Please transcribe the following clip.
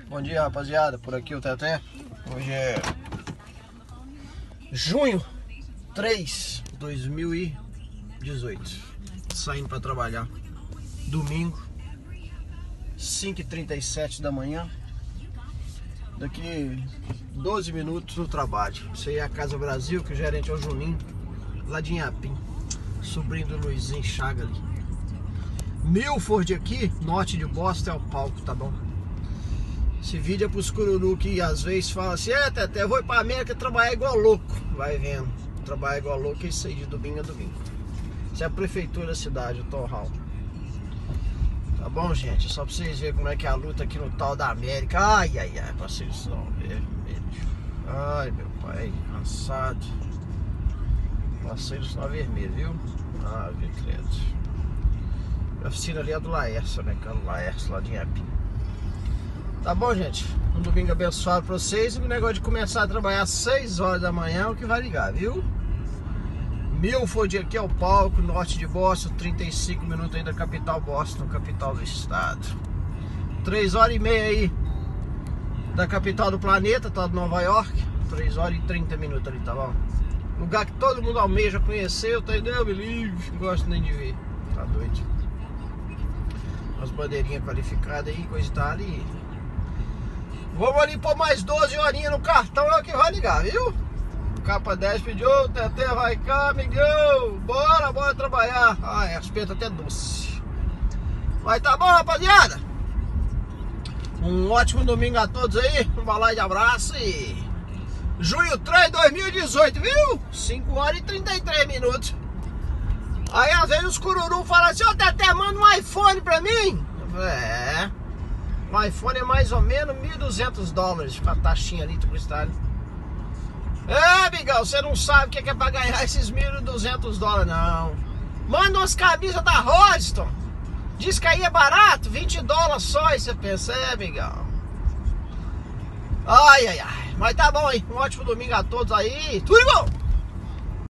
Bom dia, rapaziada, por aqui o Teté. Hoje é junho 3 de 2018. Saindo para trabalhar. Domingo, 5h37 da manhã. Daqui 12 minutos no trabalho. Isso aí é a Casa Brasil, que o gerente é o Juninho, lá de Inhapim, sobrinho do Luizinho Chaga ali. Milford aqui, norte de Boston, é o palco, tá bom? Esse vídeo é pros cururu que às vezes falam assim: Teté, eu vou ir pra América trabalhar igual louco. Vai vendo, trabalhar igual louco é isso aí, de domingo a domingo. Isso é a prefeitura da cidade, o Torral. Tá bom, gente? Só pra vocês verem como é que é a luta aqui no tal da América. Ai, passei o sol vermelho. Ai, meu pai, cansado. Passei o sinal vermelho, viu? Ah, que credo. A oficina ali é do Laércio, né? Que é o Laércio lá de Inhapim. Tá bom, gente? Um domingo abençoado pra vocês. E o negócio de começar a trabalhar às 6 horas da manhã é o que vai ligar, viu? Milford aqui é o palco, norte de Boston, 35 minutos aí da capital Boston, capital do estado. 3 horas e meia aí da capital do planeta, tá? De Nova York. 3 horas e 30 minutos ali, tá bom? Lugar que todo mundo almeja conhecer, eu tenho, não me livre, não gosto nem de ver. Tá doido? As bandeirinhas qualificadas aí, coisa e tal ali. Vamos ali pôr mais 12 horinhas no cartão, é o que vai ligar, viu? Capa 10 pediu, Teté, vai cá, amigão. Bora trabalhar. Ai, as petas até doce. Mas tá bom, rapaziada. Um ótimo domingo a todos aí. Um balai de abraço e... junho 3 de 2018, viu? 5 horas e 33 minutos. Aí às vezes os cururu falam assim: Teté, manda um iPhone pra mim. O iPhone é mais ou menos $1.200 com a taxinha ali do cristal. Amigão, você não sabe o que é pra ganhar esses $1.200, não. Manda umas camisas da Rodiston. Diz que aí é barato, $20 só. E você pensa, amigão. Ai. Mas tá bom aí, um ótimo domingo a todos aí. Tudo bom?